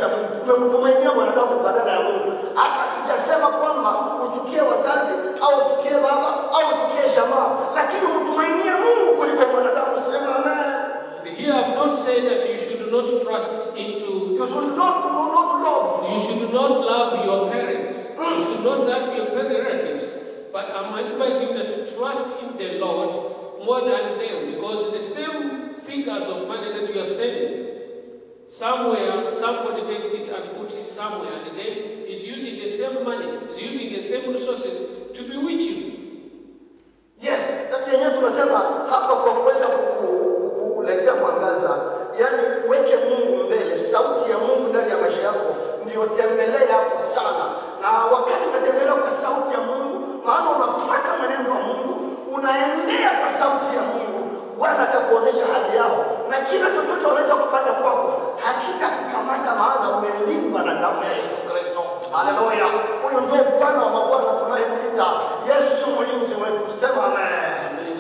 za Mungu. Umemtumainia mwanadamu badala ya Mungu. Hapa sijasema kwamba uchukie wazazi au uchukie baba au uchukie jamaa, lakini umtumainie Mungu kuliko mwanadamu. Sema amen. Here I have not said that you should not trust into. You should not love. You should not love your parents. You should not love your relatives. But I'm advising you that trust in the Lord more than them, because the same figures of money that you are sending, somewhere somebody takes it and puts it somewhere, and then is using the same money, is using the same resources to bewitch you. Yes, lakini tunasema hapa kwa kuweza kukuletea mwangaza, yani uweke Mungu mbele, sauti ya Mungu ndani ya maisha yako ndio tembelea hapo sana. Na wakati unatembelea kwa sauti ya Mungu, maana unafuata maneno ya Mungu, unaendea kwa sauti ya Mungu, Bwana atakuonesha hali yao, na kila chochote wanaweza kufanya kwako hakitakukamata, maana umelindwa na damu ya Yesu Kristo. Haleluya. Huyo ndio Bwana wa mabwana tunayemuita Yesu mlinzi wetu. Sema amen.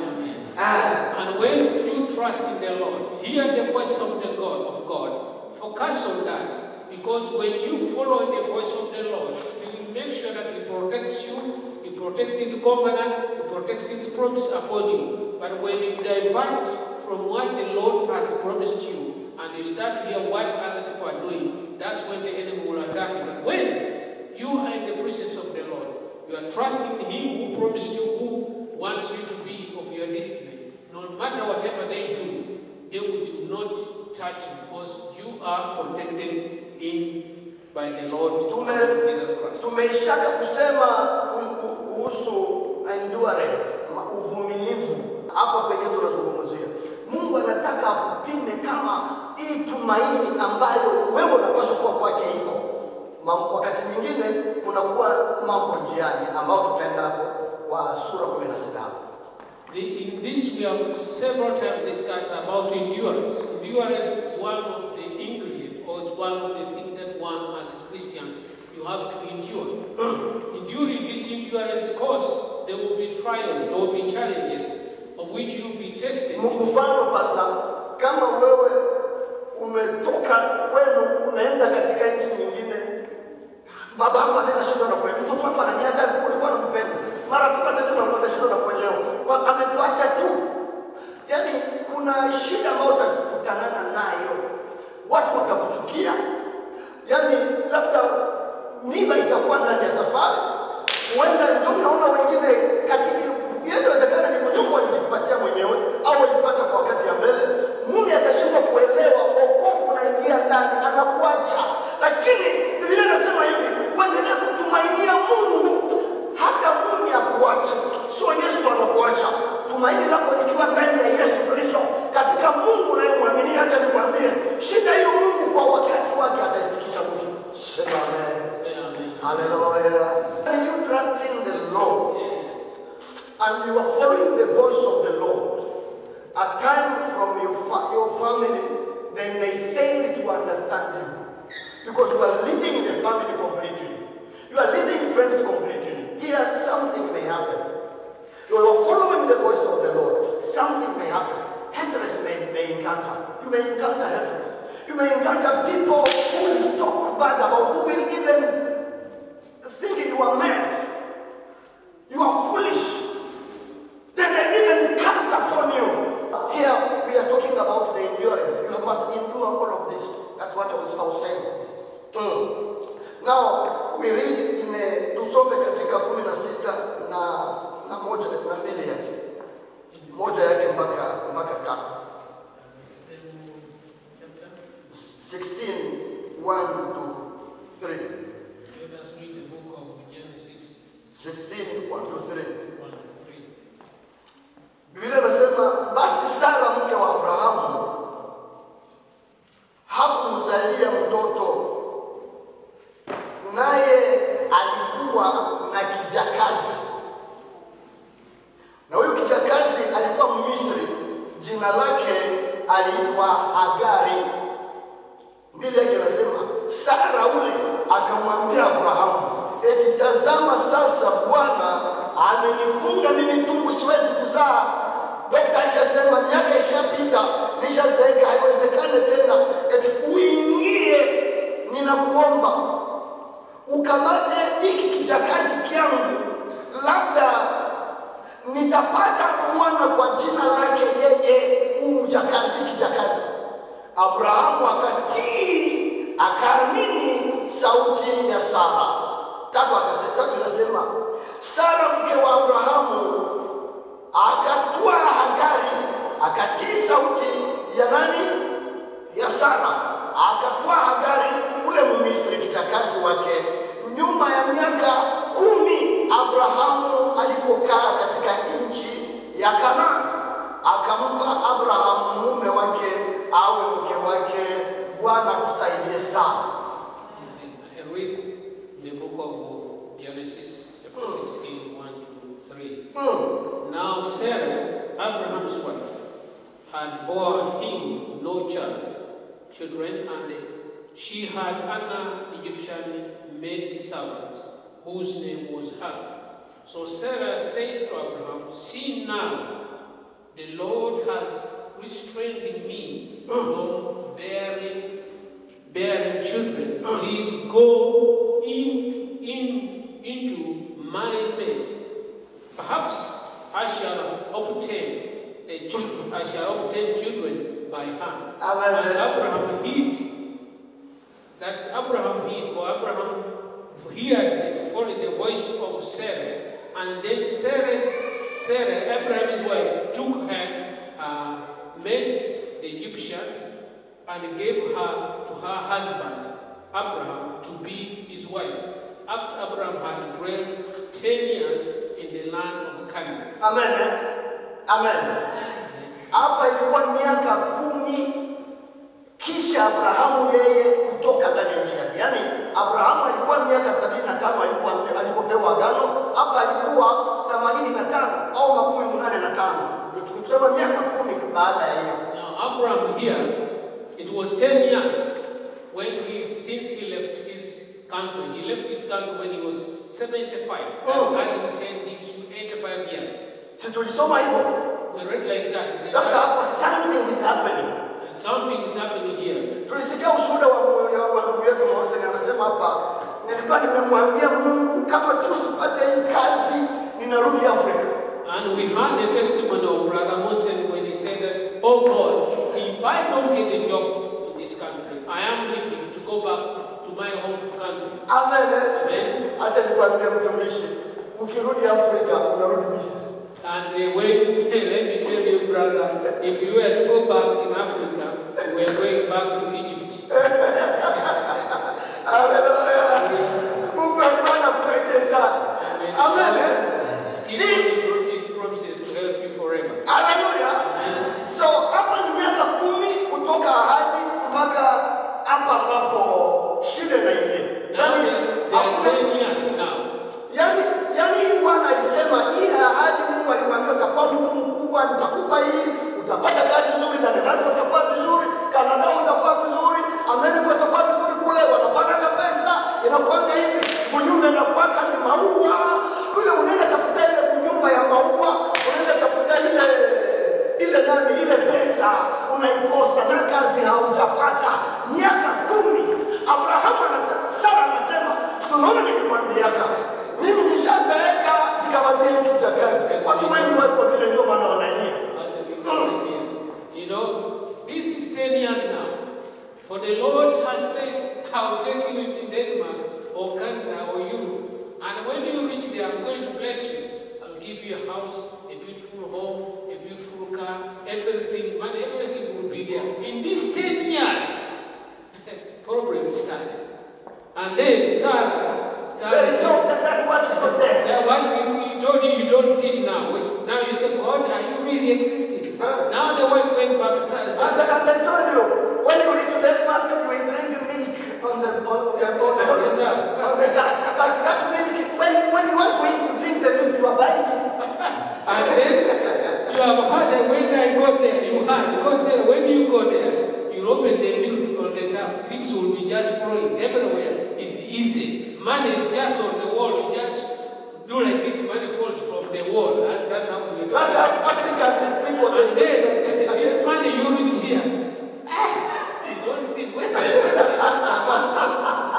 And when you trust in the Lord, hear the voice of God, focus on that, because when you follow the voice of the Lord, He will make sure that He protects you, He protects His covenant, He protects His promise upon you. But when you divert from what the Lord has promised you, and you start to hear what other people are doing, that's when the enemy will attack you. But when you are in the presence of the Lord, you are trusting Him who promised you, who wants you to be of your destiny. No matter whatever they do, they will not touch you, because you are protected by the Lord Jesus Christ. Tumeishaka kusema kuhusu endurance, uvumilivu. Hapa kwenye tunazungumzia, Mungu anataka akupime kama hii tumaini ambayo wewe unapaswa kuwa kwake iko. Wakati mwingine kunakuwa mambo njiani ambao tutaenda kwa sura 16. In this we have several times discussed about endurance. Endurance is one of the ingredients, or it's one of the things that one as Christians you have to endure. During this endurance course, there will be trials, there will be challenges of which you will be tested. Mfano pastor, kama wewe umetoka kwenu unaenda katika nchi nyingine, baba hapa anaweza shida na kweli. Mtoto wangu ananiacha, kulikuwa na mpendo. Marafiki watatu wanakwenda shida na kuelewa. Kwa ametuacha tu. Yaani kuna shida ambayo utakutana nayo. Watu watakuchukia. Yaani labda miba itakuwa ndani ya safari. Huenda ndio unaona wengine katika inawezekana ni mchungu alichokupatia mwenyewe au alipata kwa wakati ya mbele. Mungu atashindwa kuelewa wokovu unaingia ndani, anakuacha. Lakini Biblia inasema hivi, uendelee kutumainia Mungu hata Mungu akuache. Sio Yesu anakuacha. Tumaini lako likiwa ndani ya Yesu Kristo, katika Mungu unayemwamini. Hata nikwambie, shida hiyo Mungu kwa wakati wake ataifikisha mwisho. Sema amen. Hallelujah. When you trust in the Lord and you are following the voice of the Lord, at times from your family, they may fail to understand you. Because you are living in the family completely. You are living friends completely. Here something may happen. You are following the voice of the Lord. Something may happen. Haters may encounter. You may encounter haters. You may encounter people who will talk bad about, who will even think you are mad. You are foolish. They may even curse upon you. Here we are talking about the endurance. You must endure all of this. That's what I was saying. Now we read in tusome katika 16 na moja na mbili yake. Moja yake mpaka 3. 16 1 to 3. Let us read the book of Genesis 16 1 to 3. Biblia inasema basi Sara mke wa Abrahamu hakumzalia mtoto, naye alikuwa na kijakazi. Na huyo kijakazi alikuwa Mmisri, jina lake aliitwa Hagari. Biblia yake inasema Sara ule akamwambia Abrahamu, eti tazama sasa Bwana amenifunga mimi tumbo, siwezi kuzaa. Daktari alishasema miaka ishapita, nishazeeka, haiwezekani tena. Eti uingie, nina ninakuomba ukamate hiki kijakazi kyangu, labda nitapata mwana kwa jina lake yeye kijakazi. Abrahamu akatii, akaamini sauti ya Sara. Tatu nasema Sara mke wa Abrahamu akatwaa Hagari, akatii sauti ya nani? Ya Sara. Akatwaa Hagari ule Mmisri kijakazi wake. Nyuma ya miaka 10 Abrahamu alipokaa katika nchi ya Kanaani, akampa Abrahamu mume wake awe mke wake. Bwana tusaidie sana. I read the book of Genesis, chapter 16, 1 to 3. Now Sarah, Abraham's wife, had bore him no children, and she had an Egyptian maidservant, whose name was Hagar. So Sarah said to Abraham, "See now, the Lord has restrained me from bearing children. Please go into my bed. Perhaps I shall obtain children by her." And Abraham hid. That's Abraham hid, or Abraham followed the voice of Sarah, and then Sarah, Abraham's wife, took her maid, the Egyptian, and gave her to her husband, Abraham, to be his wife, after Abraham had dwelt 10 years in the land of Canaan. Amen. Amen. Hapa ilikuwa miaka 10 kisha Abrahamu yeye kutoka ndani ya nchi yake. Yaani Abrahamu alikuwa miaka 75 alipopewa agano. Hapa alikuwa 85 au 85. Nikisema miaka 10 baada ya hiyo. Now Abraham here, it was 10 years since he left his country. He left his country when he was 75. Adding 10 gives you 85 years. Tulisoma hivyo. We read like that. Sasa hapo something is happening. And something is happening here. Tulisikia ushuhuda wa ndugu yetu Mose, anasema hapa, nilikuwa nimemwambia Mungu kama tusipate hii kazi ninarudi Afrika. And we heard the testimony of Brother Mose when he said that, "Oh God, if I don't get a job in this country, I am leaving to go back to my home country." Amen. Amen. Acha nikwambie mtumishi, ukirudi Afrika unarudi Misri. And let me tell you, brother, if you were to go back in Africa, we are going back to Egypt. Hallelujah. Mungu anakusaidia sana. Amen. His promises to help you forever. Hallelujah. So hapa ni miaka 10 kutoka ahadi mpaka hapa ambapo shida inaingia. Now they are 10 years now. Yani Bwana alisema hii ahadi, Mungu alimwambia utakuwa mtu mkubwa, nitakupa hii, utapata kazi nzuri, Denmark utakuwa vizuri, Canada utakuwa vizuri, Amerika utakuwa vizuri, kule wanapata pesa, inakuanga hivi, kunyumba inakuwaka ni maua, kule unaenda tafuta ile kunyumba ya maua, unaenda tafuta ile pesa, unaikosa na kazi haujapata. Miaka 10, Abrahamu anasema, Sara anasema, "Unaona nikikwambiaka, mimi nishazeeka zikawatia kitu cha kazi." Watu wengi wako vile ndio maana wanajia. You know, this is 10 years now. For the Lord has said, "I'll take you in Denmark or Canada or Europe, and when you reach there, I'm going to bless you. I'll give you a house, a beautiful home, a beautiful car, everything will be there." In these 10 years, problems started. And then Sarah, There is no, that one is not there. once he told you don't see it now. Now you say, "God, are you really existing?" Now the wife went back and said, And I told you, when you reach Denmark, you will drink milk on the tap. But that milk, when you want to drink the milk, you are buying it. And then you have heard that when I got there, God said, "When you go there, you open the milk on the tap, things will be just flowing everywhere. It's easy. Money is just on the wall. You just do like this, money falls from the wall." That's how we do. That's how African people. And then this money you reach here, you don't see where.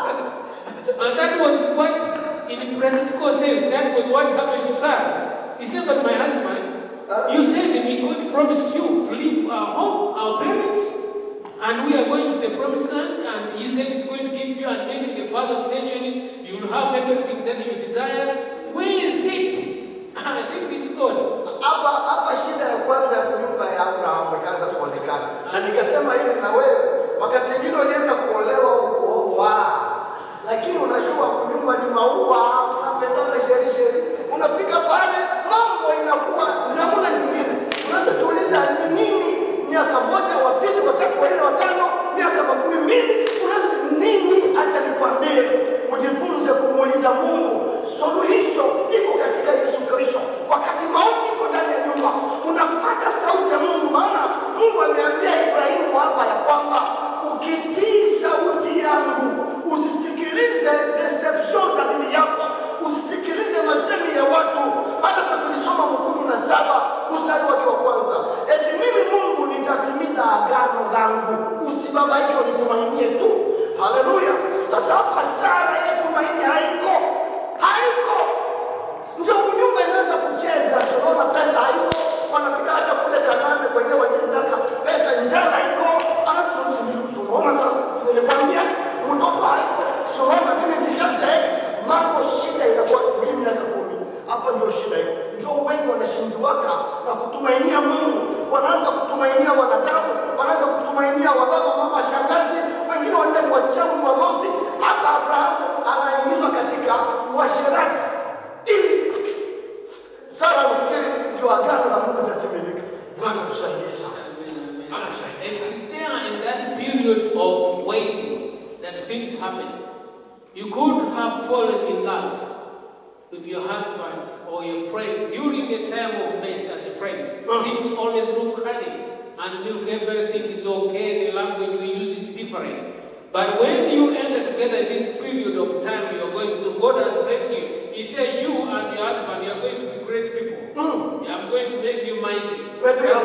He said, but my husband, you said that God promised you to leave our home, our parents, and we are going to the promised land, and he said he's going to give you and make you the father of nations, you will have everything that you desire. Where is it? I think this is God. Hapa shida ya kwanza ya nyumba ya Abraham ikaanza kuonekana. Na nikasema hivi na wewe, wakati mwingine ulienda kuolewa au kuoa, lakini unajua kunyumba ni maua, unapendana sheri. Unafika pale mambo inakuwa namna nyingine. Unaanza kuuliza ni nini miaka moja, wa pili, wa tatu, wa nne, wa tano, miaka 10, unaanza nini? Acha nikwambie, mjifunze kumuuliza Mungu. Suluhisho iko katika Yesu Kristo. Wakati maombi iko ndani ya nyumba, unafuata sauti ya Mungu, maana Mungu ameambia Ibrahimu hapa ya kwamba ukitii sauti yangu, usisikilize deception za bibi yako, usisikilize masemi ya watu. Hata kwa tulisoma 17 mstari wake wa kwanza, eti mimi Mungu nitatimiza agano langu, usibabaike, unitumainie tu. Haleluya. Sasa hapa Sara yeye tumaini haiko. Ndio nyumba inaweza kucheza, sio pesa haiko. Wanafika hata kule Kanaani kwenye waliendaka pesa njala iko. Anatusumbua sasa, nilikwambia mtoto haiko. Sio kama nishasema mambo shida inakuwa kwa miaka 10. Hapa ndio shida iko. Ndio wengi wanashindiwaka na kutumainia Mungu. Wanaanza kutumainia wanadamu, wanaanza kutumainia wababa, mama, shangazi, wengine wanaenda kuachana mwamosi. Hapa Abraham anaingizwa katika uasherati. Ili Sara anafikiri ndio agano la Mungu litatimilika. Bwana tusaidie sana. It's there in that period of waiting that things happen. You could have fallen in love with your husband or your friend during the time of marriage as friends. Things always look honey and milk, everything is okay, the language we use is different. But when you enter together in this period of time you are going through, God has blessed you. He said you and your husband, you are going to be great people. I'm going to make you mighty. Maybe a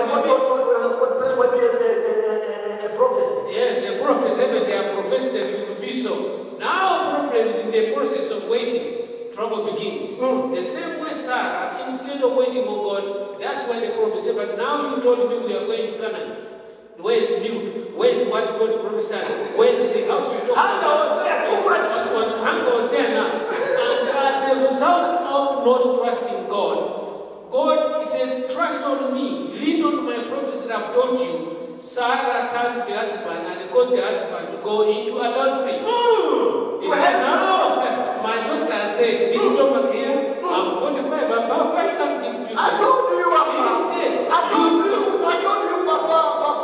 prophecy. Yes, a prophecy. Even they are professed that you will be so. Now problems in the process of waiting, trouble begins. The same way Sarah, instead of waiting on God, that's why the problem said, but now you told me we are going to Canaan. Where is milk? Where is what God promised us? Where is the house you talked about? Hunger was there too much. Hunger was there now. And as a result of not trusting God, God, he says, trust on me, lean on my promises that I've told you. Sarah turned to the husband and caused the husband to go into adultery. He said, no, my doctor said, this stomach here, I'm 45, above, I can't give it to you. I told you, Instead, I told you, Papa,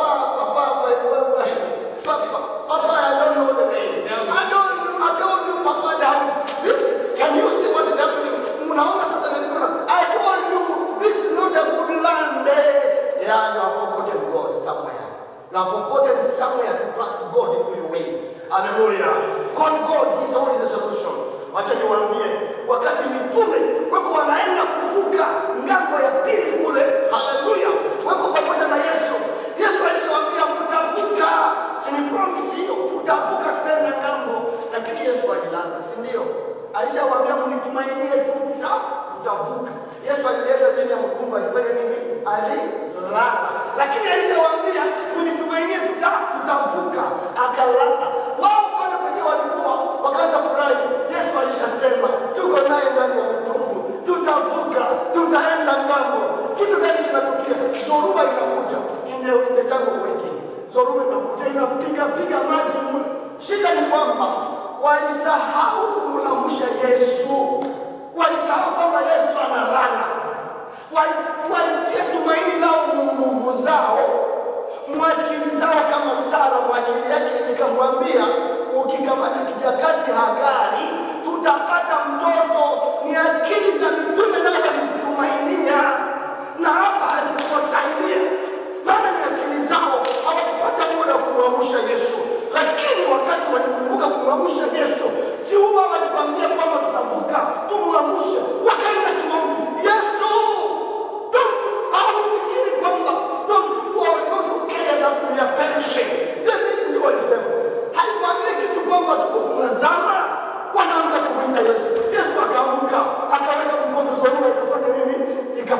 I don't know the name. I told you, Papa Daud, can you see what is happening? I told you, this is not a good land. Yeah, you have forgotten God somewhere. You have forgotten somewhere to trust God into your ways. Hallelujah. Call God, He's only the solution. Wacha niwaambie, wakati mitume wako wanaenda kuvuka ngambo ya pili kule, haleluya, wako pamoja na Yesu. Yesu alishawaambia mtavuka, si ni promise hiyo, tutavuka tutaenda ngambo, lakini Yesu alilala, si ndio? Alishawaambia mnitumainie tu, tutavuka. Yesu alienda chini ya mtumba, alifanya nini? Alilala. Lakini alishawaambia mnitumainie tutavuka, akalala. Wao pale kwenye walikuwa wakaanza furahi. Yesu alishasema tuko naye ndani ya mtumbu, tutavuka, tutaenda ngambo. Kitu gani kinatukia? Zoruba inakuja. In the time of waiting, zoruba inakuja, inapiga maji. Shida ni kwamba walisahau kumlamusha Yesu. Walisahau kwamba Yesu analala. Walitia tumaini lao nguvu zao, mwakili zao kama Sara, mwakili yake nikamwambia, ukikamata kijakazi Hagari, tutapata mtoto. Ni akili za mitume nao walizitumainia, na hapa hazikuwasaidia. Maana ni akili zao, hawakupata muda kumwamusha Yesu. Lakini wakati walikumbuka kumwamusha Yesu, si huwa walituambia kwamba tutavuka, tumwamushe. Wakaenda kimaombi, Yesu, haufikiri kwamba don't care that we are perishing. Ndio walisema. Haikuambia kitu kwamba tuko tunazama, wanaanza kumwita Yesu. Yesu akaamka, akaweka mkono, zoruba ikafanya nini?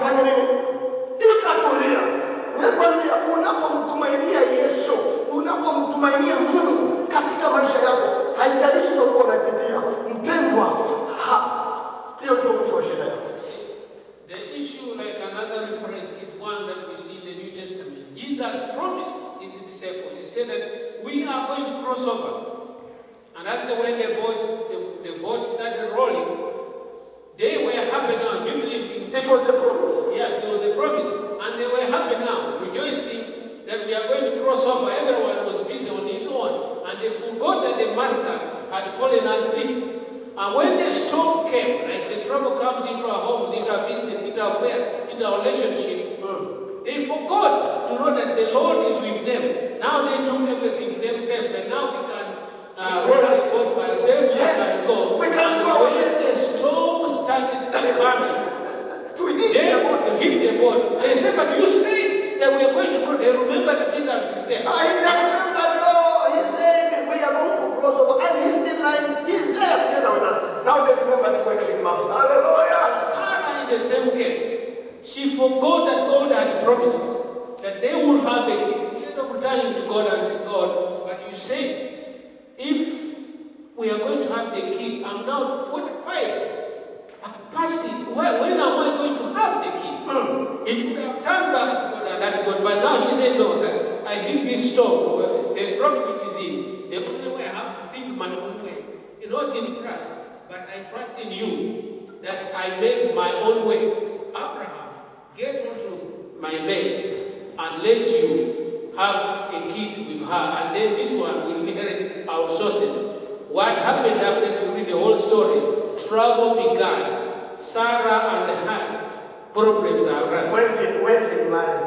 haijalishi uko unapitia mpendwa, hiyo ndio mwisho wa shida yako. The issue, like another reference, is one that we see in the New Testament. Jesus promised his disciples, he said that we are going to cross over. And that's when the boat started rolling. They were happy now, jubilating. It was a promise. Yes, it was a promise. And they were happy now, rejoicing that we are going to cross over. Everyone was busy on his own. And they forgot that the master had fallen asleep. And when the storm came, like the trouble comes into our homes, into our business, into our affairs, into our relationship, they forgot to know that the Lord is with them. Now they took everything to themselves, and now we can run the boat by ourselves. Yes, we can go. When the storm started coming, they hit the boat. They said, but you said that we are going to go. They remember that Jesus is there. I remember, he said we are going to cross over, and he's still lying. He's there together with us. Now they remember to wake him up. Hallelujah. Sarah, in the same case, she forgot that God had promised that they would have a kid. Instead of returning to God and saying, God, but you said, if we are going to have the kid, I'm now 45. I've passed it. When am I going to have the kid? He could have turned back to God and asked God, but now she said, no, I think this storm, the trouble which is in, the only way I have to think my own way, not in trust, but I trust in you, that I make my own way. Abraham, get onto my bed and let you have a kid with her, and then this one will inherit our sources. What happened after you read the whole story? Trouble began. Sarah and Hag, problems are arising. Waiting marriage.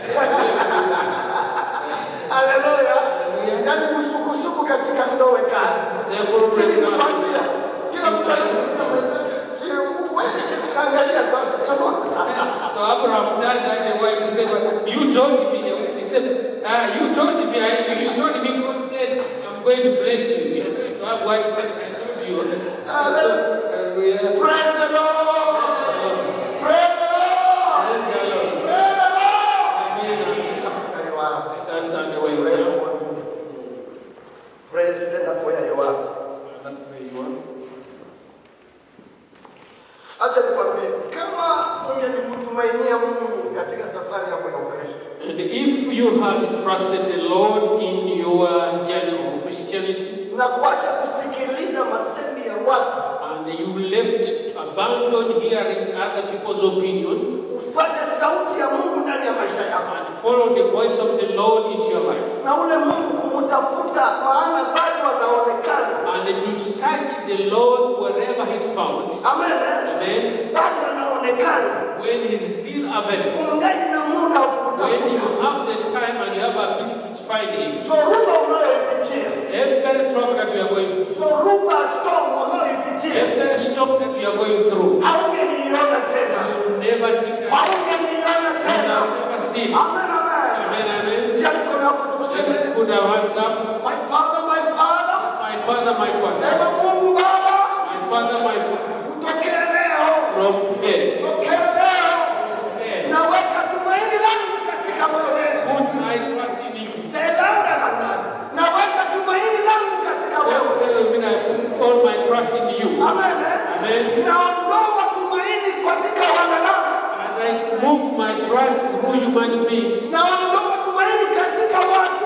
Hallelujah. Yani msukusuku katika ndoa kali. Sisi tunakwambia kila mtu So Abraham turned to the wife and said, you told me, the wife, he said, you told me, God said, I'm going to bless you. You have what I told you. So, praise the Lord. Praise the Lord. Praise the Lord. Praise the Lord. Amen. Let us stand away. Praise tena where you are. Acha nikwambie, kama ungemtumainia Mungu katika safari yako ya Ukristo. And if you had trusted the Lord in your journey of Christianity, na kuacha kusikiliza masemi ya watu, and you left, abandon hearing other people's opinion, ufuate sauti ya Mungu ndani ya maisha yako, and follow the voice of the Lord into your life, na ule Mungu kumtafuta maana bado anaonekana, and to search the Lord wherever he's found. Amen. Amen. Bado anaonekana, when he's still available, ungali na muda wa kumtafuta, when you have the time and you have ability to find him. Zoruba unayoipitia, Every trouble that we are going through, Zoruba storm unayoipitia, every storm that we are going through, haungeniona tena, you never see that. haungeniona You tena. will never see it. Amen, amen. Amen, amen. Tia mikono yako juu, Let's useme, put our hands up. my Father, my Father. My Father, my Father. Sema Mungu Baba, My Father, my Father. kutokea leo, From today, kutokea leo, today, naweka tumaini langu katika wewe. put my trust in you. Say louder than that. Naweka tumaini langu katika Say, wewe. tell me that I put all my trust in you. Amen. Amen. Naondoa tumaini katika wanadamu. And I move my trust through human beings. Naondoa tumaini katika watu.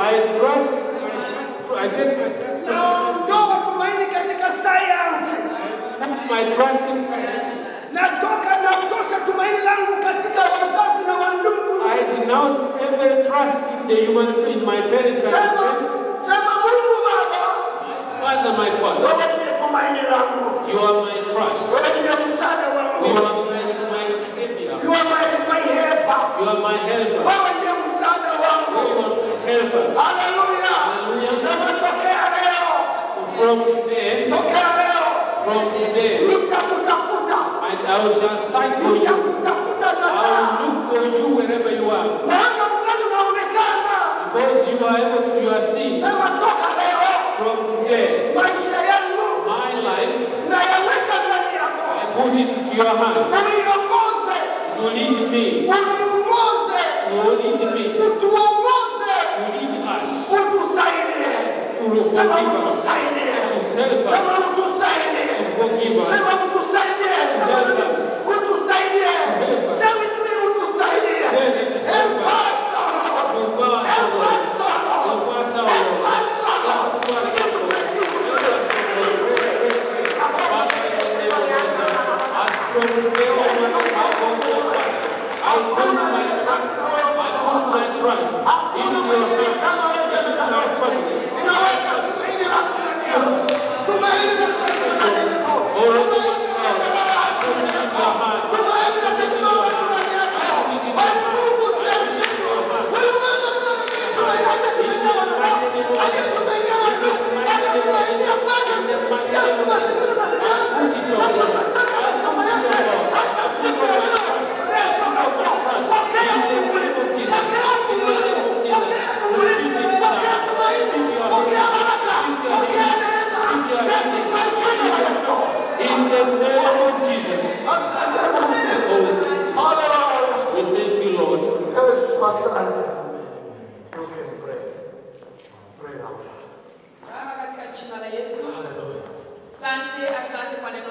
I take my trust from Naondoa tumaini katika science. my trust in science. Natosha tumaini langu katika wazazi na wandugu. I denounce every trust in my parents and friends. Sema Mungu Baba, Father, my Father, wewe ndiye tumaini langu. you are my trust. Wewe ndiye msaada wangu. You are my savior. You are my helper. You are my helper. Wewe ndiye msaada wangu. You are my helper. Hallelujah. Hallelujah. Sema tokea leo. From today, Tokea leo. Nitakutafuta. and I shall search for you. Nitakutafuta na I will look for you wherever you are. maana unaonekana. Because you are able to, you are seen. Sema toka leo. From today, Maisha yangu my life, na yaweka ndani yako. I put it into your hands. Uniongoze. It will lead me. Uniongoze. It will lead me. Utuongoze. To lead us. Utusaidie. To forgive us. Utusaidie.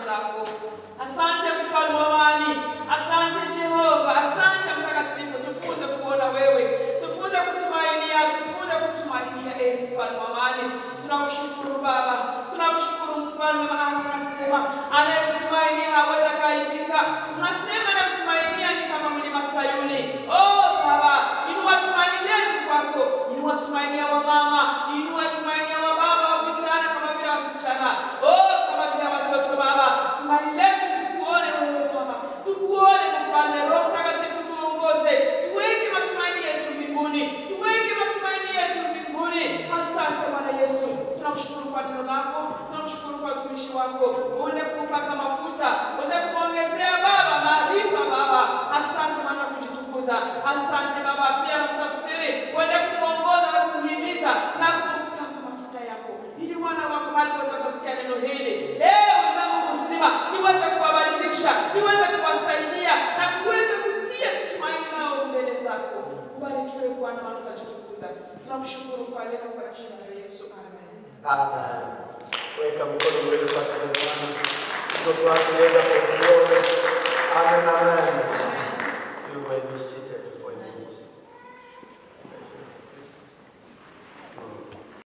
lako. Asante mfalme wa amani. Asante Jehova. Asante mtakatifu. Tufunze kuona wewe. Tufunze kutumainia. Tufunze kutumainia mfalme wa amani. Tunakushukuru Baba. Tunakushukuru mfalme wa amani. Unasema anayekutumainia hawezi kaibika. Unasema na kutumainia ni kama mlima Sayuni. Oh Baba, inua tumaini letu kwako. Inua tumaini ya wamama. Inua tumaini ya wababa wa vijana kama vile wasichana. Oh, kama vile watoto Baba. Tumaini letu tukuone wewe Baba. Tukuone mfalme. Roho Mtakatifu tuongoze. Tuweke matumaini yetu mbinguni. Tuweke matumaini yetu mbinguni. Asante Bwana Yesu. Tunakushukuru kwa neno lako. Tunakushukuru kwa utumishi wako. Uende kupaka mafuta. Uende kuongezea Baba maarifa Baba. Asante Bwana kujitukuza. Asante Baba pia na kutafsiri. Uende kuongoza na kuhimiza na kupaka mafuta yako. Ili wana wako mahali pote watasikia neno hili. Leo ulimwengu mzima niweze kuwabadilisha, niweze kuwasaidia na kuweza kutia tumaini lao mbele zako. Ubarikiwe Bwana maana utajitukuza. Tunakushukuru kwa neno kwa jina la Yesu. Amen. Amen. Weka mikono mbele kwa Bwana. Mtoto wako nenda kwa Bwana. Amen. Amen. You may be seated.